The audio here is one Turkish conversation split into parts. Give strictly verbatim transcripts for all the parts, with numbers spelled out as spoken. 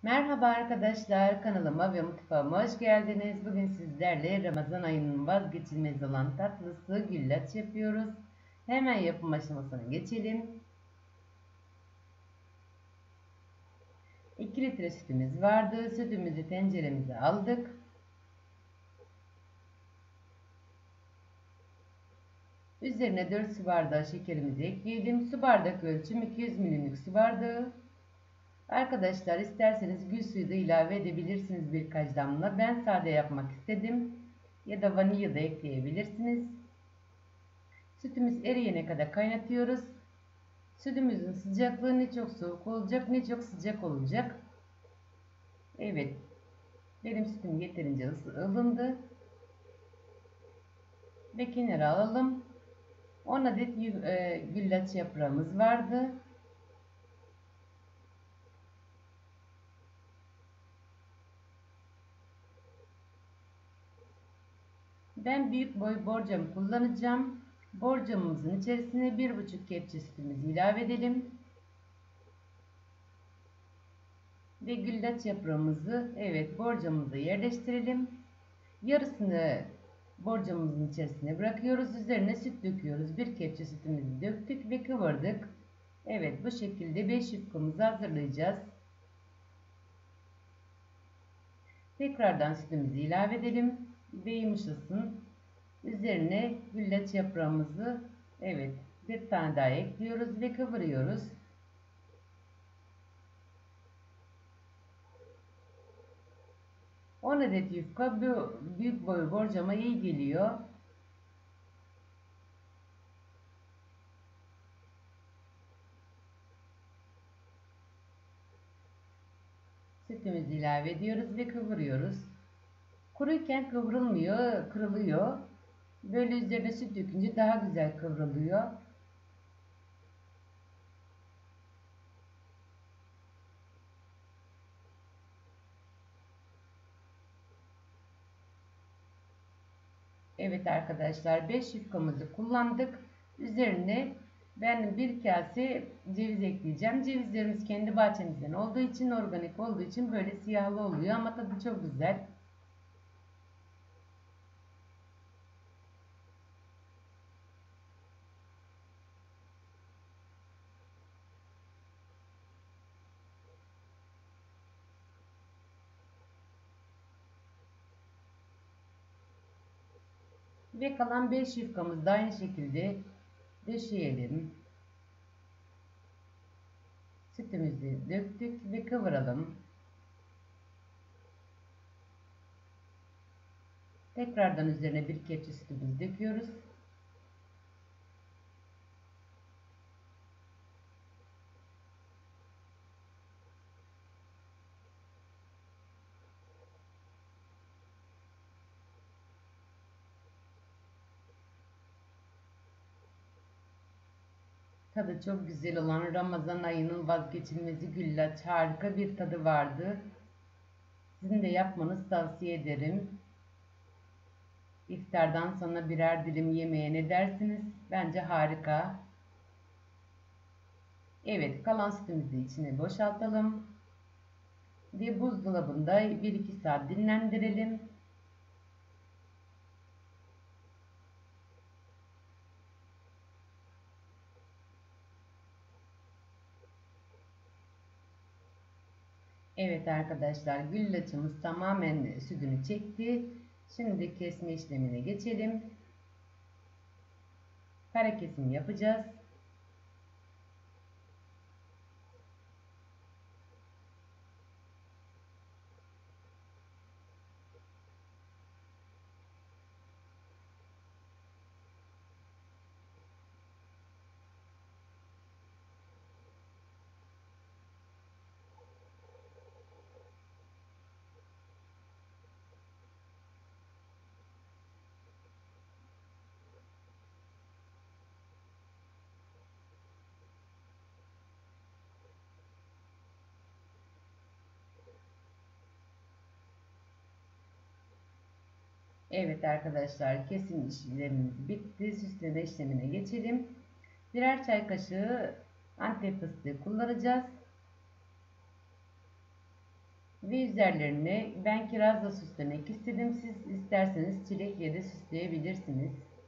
Merhaba arkadaşlar, kanalıma ve mutfağıma hoş geldiniz. Bugün sizlerle Ramazan ayının vazgeçilmez olan tatlısı güllaç yapıyoruz. Hemen yapım aşamasına geçelim. iki litre sütümüz vardı. Sütümüzü tenceremize aldık. Üzerine dört su bardağı şekerimizi ekleyelim. Su bardak ölçüm iki yüz mililitrelik su bardağı. Arkadaşlar isterseniz gül suyu da ilave edebilirsiniz birkaç damla. Ben sade yapmak istedim. Ya da vanilya da ekleyebilirsiniz. Sütümüz eriyene kadar kaynatıyoruz. Sütümüzün sıcaklığı ne çok soğuk olacak ne çok sıcak olacak. Evet. Benim sütüm yeterince ılındı. Ve kenara alalım. on adet e, güllaç yaprağımız vardı. Ben büyük boy borcam kullanacağım. Borcamımızın içerisine bir buçuk kepçe sütümüzü ilave edelim. Ve güllaç yaprağımızı evet borcamımıza yerleştirelim. Yarısını borcamımızın içerisine bırakıyoruz. Üzerine süt döküyoruz. Bir kepçe sütümüzü döktük ve kıvırdık. Evet, bu şekilde beş yufkamızı hazırlayacağız. Tekrardan sütümüzü ilave edelim ve yumuşasın. Üzerine güllaç yaprağımızı evet bir tane daha ekliyoruz ve kıvırıyoruz. on adet yufka bu büyük boy borcama iyi geliyor. Sütümüzü ilave ediyoruz ve kıvırıyoruz. Kuruyken kıvrılmıyor, kırılıyor. Böyle üzerine süt dökünce daha güzel kıvrılıyor. Evet arkadaşlar, beş yufkamızı kullandık. Üzerine ben bir kase ceviz ekleyeceğim. Cevizlerimiz kendi bahçemizden olduğu için, organik olduğu için böyle siyahlı oluyor ama tadı çok güzel. Ve kalan beş yufkamızı da aynı şekilde döşeyelim. Sütümüzü döktük ve kıvıralım. Tekrardan üzerine bir kepçe sütümüzü döküyoruz. Tadı çok güzel olan Ramazan ayının vazgeçilmezi güllaç harika bir tadı vardı. Sizin de yapmanızı tavsiye ederim. İftardan sonra birer dilim yemeye ne dersiniz? Bence harika. Evet, kalan sütümüzü içine boşaltalım. Ve buzdolabında bir iki saat dinlendirelim. Evet arkadaşlar, güllaçımız tamamen sütünü çekti. Şimdi kesme işlemine geçelim. Kare kesim yapacağız. Evet arkadaşlar, kesim işlemimiz bitti. Süsleme işlemine geçelim. Birer çay kaşığı Antep fıstığı kullanacağız. Ve üzerlerine ben kirazla süslemek istedim. Siz isterseniz çilekle de süsleyebilirsiniz.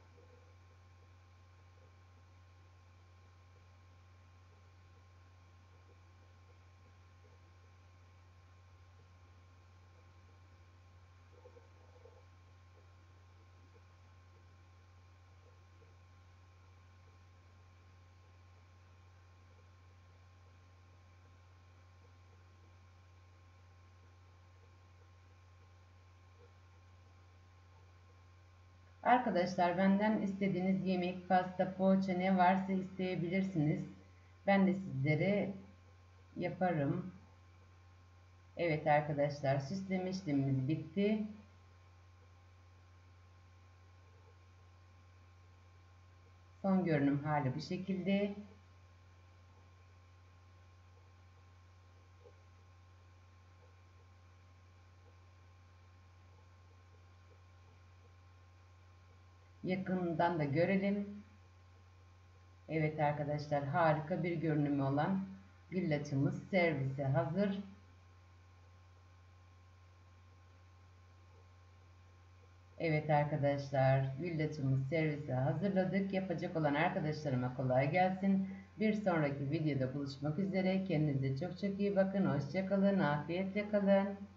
Arkadaşlar benden istediğiniz yemek, pasta, poğaça ne varsa isteyebilirsiniz. Ben de sizlere yaparım. Evet arkadaşlar, süsleme işlemimiz bitti. Son görünüm hali bu şekilde. Yakından da görelim. Evet arkadaşlar, harika bir görünümü olan güllaçımız servise hazır. Evet arkadaşlar, güllaçımız servise hazırladık. Yapacak olan arkadaşlarıma kolay gelsin. Bir sonraki videoda buluşmak üzere. Kendinize çok çok iyi bakın. Hoşça kalın. Afiyetle kalın.